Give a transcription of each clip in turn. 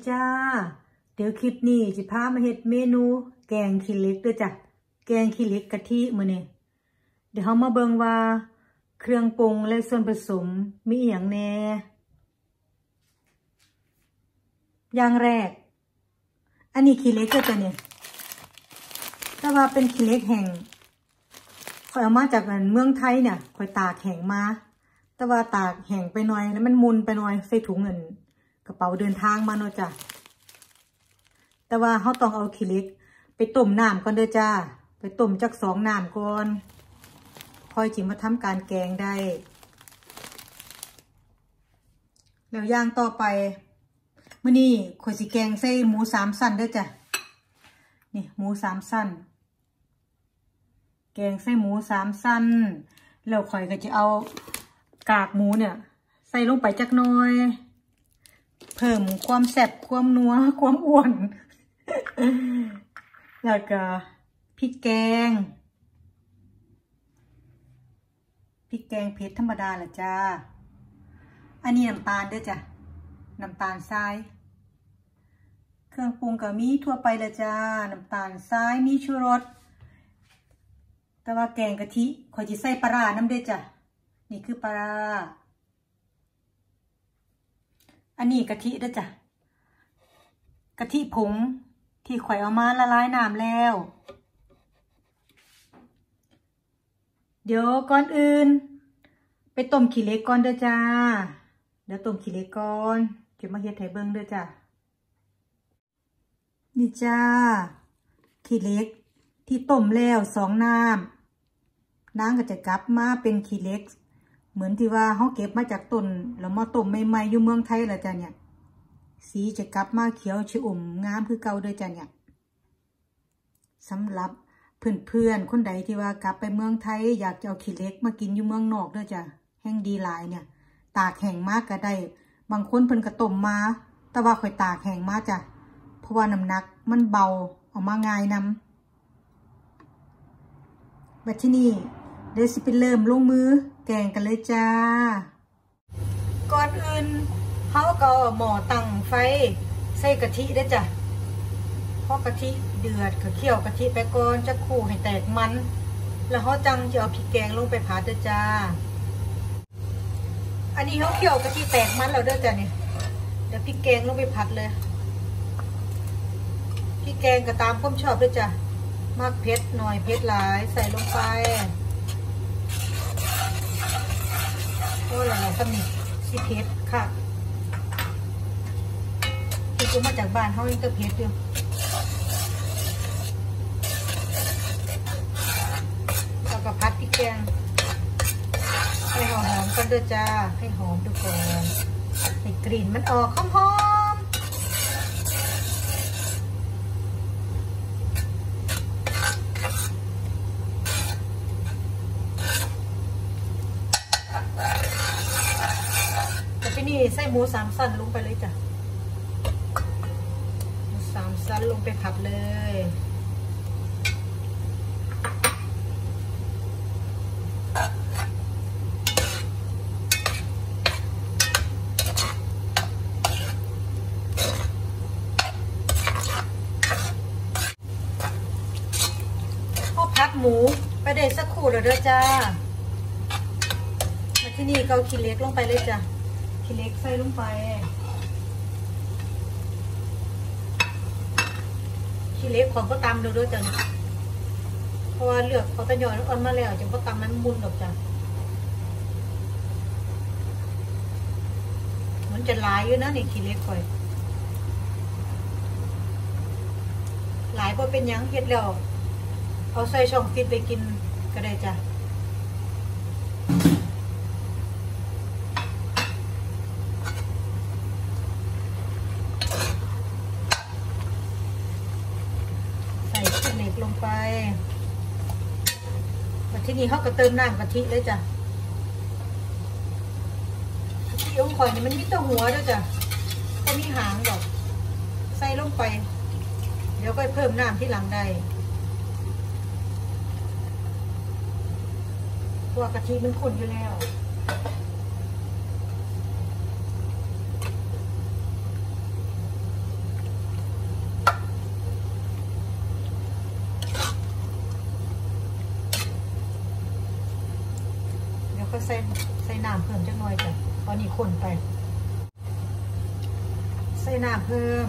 จ้าเดี๋ยวคลิปนี้จะพามาเฮ็ดเมนูแกงขี้เหล็กด้วยจ้ะแกงขี้เหล็กกะทิมื้อนี้เดี๋ยวเรามาเบิ่งว่าเครื่องปรุงและส่วนผสมมีอหย่างแน่อย่างแรกอันนี้ขี้เหล็กก็จะเนี่ยแต่ว่าเป็นขี้เหล็กแห้งข่อยเอามาจากเมืองไทยเนี่ยข่อยตากแห้งมาแต่ว่าตากแห้งไปหน่อยแล้วมันมุนไปหน่อยใส่ถุงเงินกระเป๋าเดินทางมาเนาะจ้ะแต่ว่าเขาต้องเอาขี้เหล็กไปต้มน้ำก่อนเด้อจ้าไปต้มจัก2 น้ำก่อนค่อยจิมาทำการแกงได้แล้วย่างต่อไปมื้อนี้ข่อยสิแกงใส่หมู3 สั้นเด้อจ้ะนี่หมู3 สั้นแกงใส่หมู3 สั้นแล้วข่อยก็จะเอากากหมูเนี่ยใส่ลงไปจักหน่อยเพิ่มความแซ่บความนัวความอ้วนแล้วก็พริกแกงเผ็ดธรรมดาแหละจ้าอันนี้น้ำตาลด้วยจ้ะน้ำตาลทรายเครื่องปรุงก็มีทั่วไปเลยจ้าน้ำตาลทรายมีชูรสแต่ว่าแกงกะทิข่อยจะใส่ปลาร้าน้ำด้วยจ้ะนี่คือปลาร้าอันนี้กะทิด้วยจ้ะกะทิผงที่ข่อยเอามาละลายน้ำแล้วเดี๋ยวก่อนอื่นไปต้มขี้เหล็กก่อนเด้อจ้าเดี๋ยวต้มขี้เหล็กก่อนจะมาเฮ็ดให้เบิ่งเด้อจ้านี่จ้าขี้เหล็กที่ต้มแล้ว2 น้ำนางก็จะกลับมาเป็นขี้เหล็กเหมือนที่ว่าเขาเก็บมาจากต้นแล้วมาต้มใหม่ๆอยู่เมืองไทยแล้วจ้ะเนี่ยสีจะกลับมาเขียวชอุ่มงามคือเก่าด้วยจ้ะเนี่ยสำหรับเพื่อนๆคนใดที่ว่ากลับไปเมืองไทยอยากจะเอาขี้เหล็กมากินอยู่เมืองนอกด้วยจ้ะแห้งดีหลายเนี่ยตากแห้งมากก็ได้บางคนเพิ่นก็ต้มมาแต่ว่าข่อยตากแห้งมาจ้ะเพราะว่าน้ำหนักมันเบาออกมาง่ายนำบัดที่นี่เดี๋ยวสิไปเริ่มลงมือแกงกันเลยจ้าก่อนอื่นเขาก็หม้อตั้งไฟใส่กะทิได้จ้ะพอกะทิเดือดก็เคี่ยวกะทิไปก่อนจะคู่ให้แตกมันแล้วเขาจังจะเอาพริกแกงลงไปผัดเด้อจ้าอันนี้เขาเคี่ยวกะทิแตกมันแล้วเด้อจ้ะเนี่ยเดี๋ยวพริกแกงลงไปผัดเลยพริกแกงก็ตามความชอบเด้อจ้ะมากเผ็ดหน่อยเผ็ดหลายใส่ลงไปโอ้ยเราต้องมีสิเผ็ดค่ะที่กูมาจากบ้านเขายังจะเผ็ดอยู่แล้วก็พัดพริกแกงให้หอมๆกันด้วยจ้าให้หอมทุกคนให้กลิ่นมันออกหอมนี่ใส่หมู3 สั้นลงไปเลยจ้ะหมู3 สั้นลงไปผัดเลยพอผัดหมูไปได้สักครู่แล้วเด้อจ้ามาที่นี่ก็เอาขี้เหล็กลงไปเลยจ้ะขี้เหล็กใส่ลงไปขี้เหล็กของก็ตำดูด้วยจ้ะเพราะว่าเลือกเขาตะยอยแล้วอ่อนมาแล้วจังก็ตำมันมุนดอกจ้ะมันจะลายอยู่นะนี่ขี้เหล็กก่อยหลายพอเป็นยังเฮ็ดแล้วเอาใส่ช่องฟิตไปกินก็ได้จ้ะลงไปที่นี่เขาก็เติมน้ำกะทิเลยจ้ะกะทิองข่อยนี่มันมีตัวหัวด้วยจ้ะก็มีหางดอกใส่ลงไปเดี๋ยวก็เพิ่มน้ำที่หลังได้เพราะว่ากะทิมันข้นอยู่แล้ว พก็ใส่น้ำเพิ่มจักหน่อยจ้ะตอนนี้คนไปใส่น้ำเพิ่ม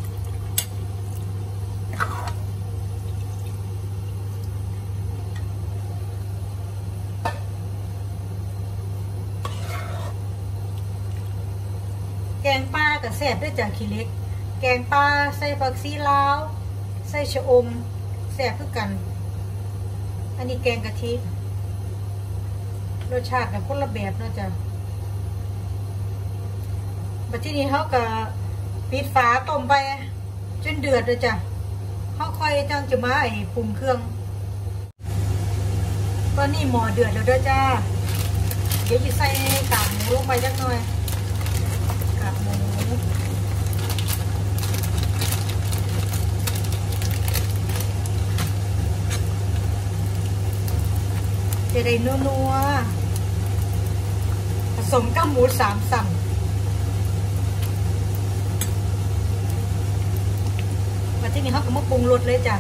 แกงปลากับแซ่บด้วยจ้ะขี้เล็กแกงปลาใส่ผักชีลาวใส่ชะอมแซ่บคือกันอันนี้แกงกะทิรสชาติแบบคนละแบบเนาะจ้ะบัดทีนี้เขาก็ปิดฝาต้มไปจนเดือดเลยจ้ะเขาค่อยจังจะมาปรุงเครื่องตอนนี้หม้อเดือดแล้วเด้อจ้าเดี๋ยวจะใส่กากหมูลงไปจักหน่อยกากหมูจะได้นัวผสมกับหมู3 สั่งมาที่นี่เขาก็มาปรุงรสเลยจ้ะ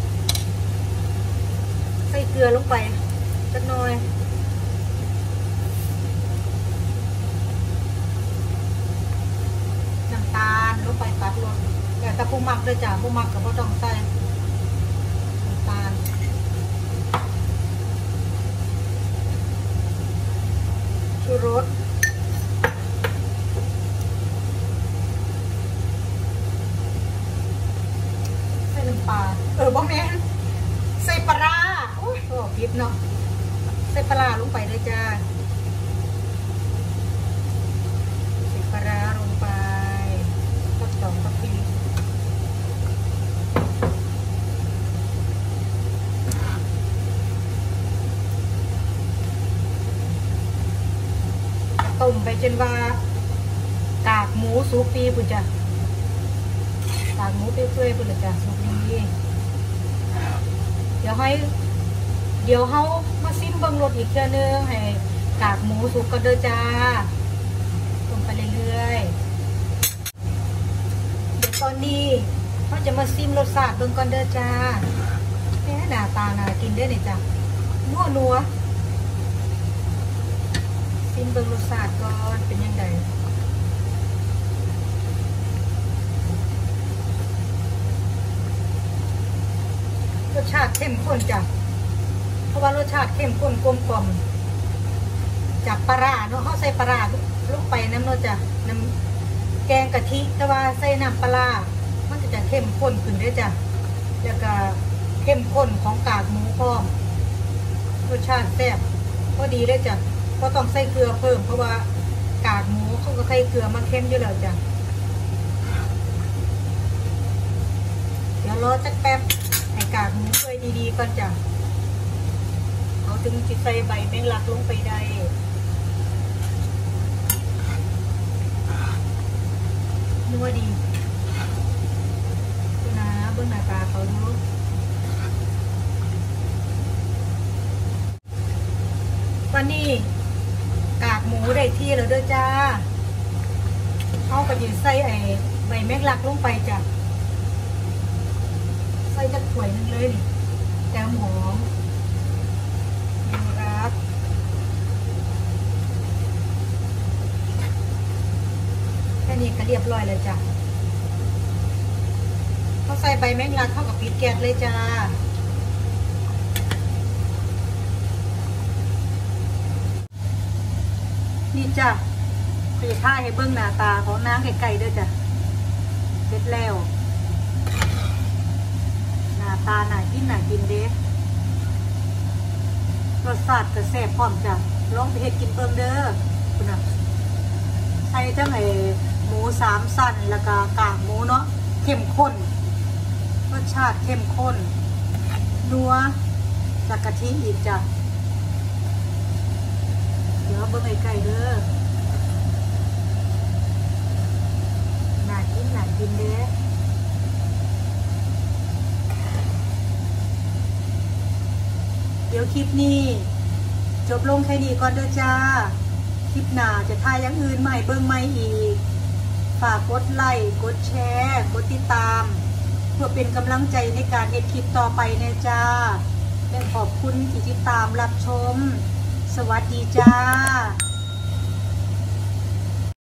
ใส่เกลือลงไปจักหน่อยน้ำตาลลงไปตัดรสแต่ถ้าผู้มักเลยจ้ะผู้มักก็บ่ต้องใส่น้ำตาลชูรสใส่น้ำปลาบ่แม่นใส่ปลาร้าโอ้ยผิดเนาะใส่ปลาร้าลงไปเลยจ้าใส่ปลาร้าลงไปสัก2 ทัพพีต้มไปจนว่ากากหมูสุกดีปุ่นจ้ะกากหมูเปื่อยๆปุ่นเลยจ้ะสุกดีเดี๋ยวเขามาซิมเบิ้งรสอีกเทื่อนึงให้กากหมูสุกกันเด้อจ้าต้มไปเรื่อยๆเดี๋ยวตอนนี้เขาจะมาซิมรสชาติเบิ้งก่อนเด้อจ้าแค่หน้าตาน่ากินได้เลยจ้ะนัวซิมเบิ้งรสชาติก่อนเป็นยังไงรสชาติเข้มข้นจ้ะเพราะว่ารสชาติเข้มข้นกลมกล่อมจากปลาร้าเนาะเขาใส่ปลาร้าลงไปน้ำเนาะจ้ะน้ำแกงกะทิแต่ว่าใส่น้ำปลาร้ามันจะเข้มข้นขึ้นด้วยจ้ะแล้วก็เข้มข้นของกากหมูพร้อมรสชาติแซ่บพอดีเลยจ้ะก็ต้องใส่เกลือเพิ่มเพราะว่ากากหมูเขาก็ใส่เกลือมาเข้มอยู่แล้วจ้ะเดี๋ยวรอสักแป๊บให้กากหมูเปื่อยดีๆก่อนจ้ะเขาถึงจะใส่ใบแมงลักลงไปได้นัวดีดูนะเบื้องหน้าตาเขาดูวันนี้กากหมูได้ที่แล้วด้วยจ้าเอาไปยืนใส่ใบแมงลักลงไปจ้ะใส่จักถ้วยนึงเลยนี่แก้วหอมรักแค่นี้ก็เรียบร้อยเลยจ้ะเขาใส่ใบแมงลักเข้ากับปิดแก๊สเลยจ้านี่จ้ะไปท่าให้เบื้องหน้าตาของน้ำไก่ๆด้วยจ้ะเสร็จแล้วหน้าตาหน้ากินเด้รสชาติก็แซ่บพร้อมจ้ะลองไปเฮ็ดกินเบิ่งเด้อคุณน่ะใส่ทั้งหมู3 สั่นแล้วก็กากหมูเนาะเข้มข้นรสชาติเข้มข้นนัวจากกะทิอีกจ้ะเดี๋ยวเบิ่งไก่ๆเด้อน่ากินเด้อเดี๋ยวคลิปนี้จบลงแค่นี้ก่อนเด้อจ้าคลิปหน้าจะถ่ายอย่างอื่นใหม่เบิ่งใหม่อีกฝากกดไลค์กดแชร์กดติดตามเพื่อเป็นกำลังใจในการเฮ็ดคลิปต่อไปนะจ้าและขอบคุณที่ติดตามรับชมสวัสดีจ้า